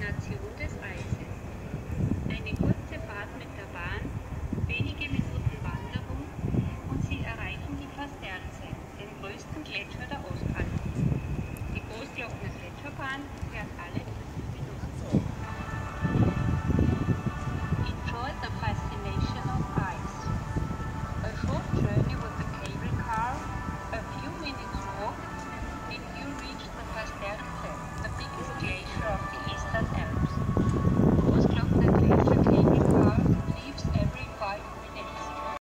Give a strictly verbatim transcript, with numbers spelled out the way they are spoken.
Faszination des Eises. Eine kurze Fahrt mit der Bahn, wenige Minuten Wanderung und Sie erreichen die Pasterze, den größten Gletscher der Osthalbkugel. Die Großglockner Gletscherbahn fährt